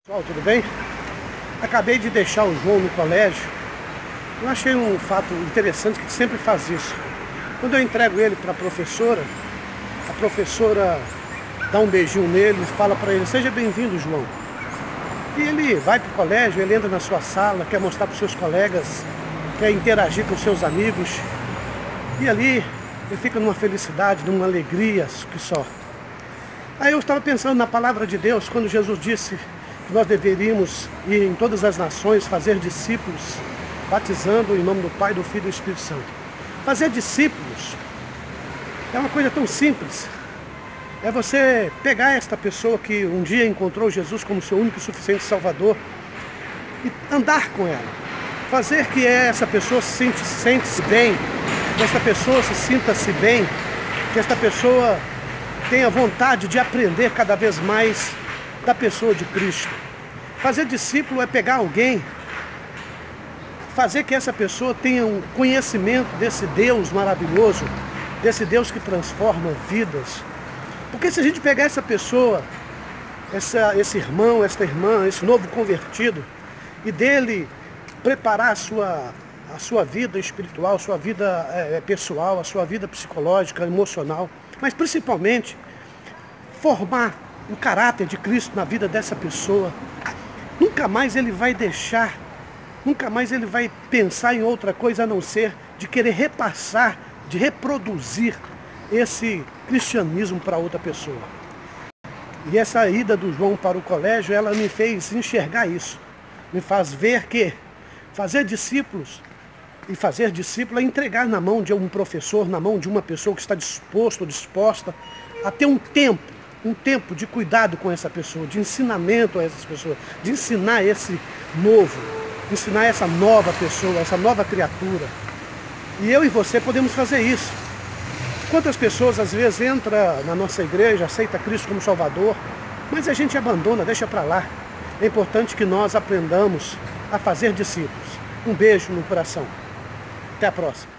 Pessoal, tudo bem? Acabei de deixar o João no colégio. Eu achei um fato interessante que sempre faz isso. Quando eu entrego ele para a professora dá um beijinho nele e fala para ele: seja bem-vindo, João. E ele vai para o colégio, ele entra na sua sala, quer mostrar para os seus colegas, quer interagir com os seus amigos. E ali ele fica numa felicidade, numa alegria que só. Aí eu estava pensando na palavra de Deus, quando Jesus disse que nós deveríamos ir em todas as nações, fazer discípulos, batizando em nome do Pai, do Filho e do Espírito Santo. Fazer discípulos é uma coisa tão simples. É você pegar esta pessoa que um dia encontrou Jesus como seu único e suficiente Salvador e andar com ela. Fazer que essa pessoa sente-se bem, que esta pessoa se sinta-se bem, que esta pessoa tenha vontade de aprender cada vez mais da pessoa de Cristo. Fazer discípulo é pegar alguém, fazer que essa pessoa tenha um conhecimento desse Deus maravilhoso, desse Deus que transforma vidas. Porque se a gente pegar essa pessoa, esse irmão, esta irmã, esse novo convertido, e dele preparar a sua vida espiritual, a sua vida pessoal, a sua vida psicológica, emocional, mas principalmente formar o caráter de Cristo na vida dessa pessoa, nunca mais ele vai pensar em outra coisa a não ser de querer repassar, de reproduzir esse cristianismo para outra pessoa. E essa ida do João para o colégio, ela me fez enxergar isso, me faz ver que fazer discípulos e fazer discípulo é entregar na mão de um professor, na mão de uma pessoa que está disposto ou disposta a ter um tempo de cuidado com essa pessoa, de ensinamento a essas pessoas, de ensinar esse novo, de ensinar essa nova pessoa, essa nova criatura. E eu e você podemos fazer isso. Quantas pessoas às vezes entram na nossa igreja, aceita Cristo como Salvador, mas a gente abandona, deixa para lá. É importante que nós aprendamos a fazer discípulos. Um beijo no coração. Até a próxima.